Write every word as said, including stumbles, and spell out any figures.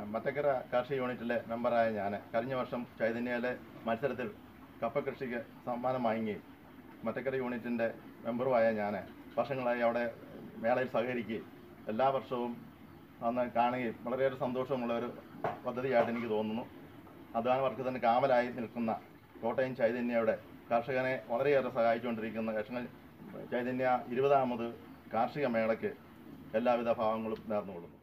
മറ്റക്കര കാർഷിക യൂണിറ്റിലെ മെമ്പറായ ഞാൻ കഴിഞ്ഞ വർഷം ചൈതന്യയിലെ മത്സരത്തിൽ കപ്പ കൃഷിക്ക് സമ്മാനം വാങ്ങുകയും മറ്റക്കര യൂണിറ്റിൻ്റെ മെമ്പറുമായ ഞാൻ വർഷങ്ങളായി അവിടെ മേളയിൽ സഹകരിക്കുകയും എല്ലാ വർഷവും അന്ന് കാണുകയും വളരെയേറെ സന്തോഷമുള്ളൊരു പദ്ധതിയായിട്ട് എനിക്ക് തോന്നുന്നു. അധ്വാന വർഗത്തിന് കാവലായി നിൽക്കുന്ന കോട്ടയം ചൈതന്യയുടെ കർഷകനെ വളരെയേറെ സഹായിച്ചുകൊണ്ടിരിക്കുന്ന കർഷക ചൈതന്യ ഇരുപതാമത് കാർഷിക മേളയ്ക്ക് എല്ലാവിധ ഭാവങ്ങളും നേർന്നുകൊള്ളുന്നു.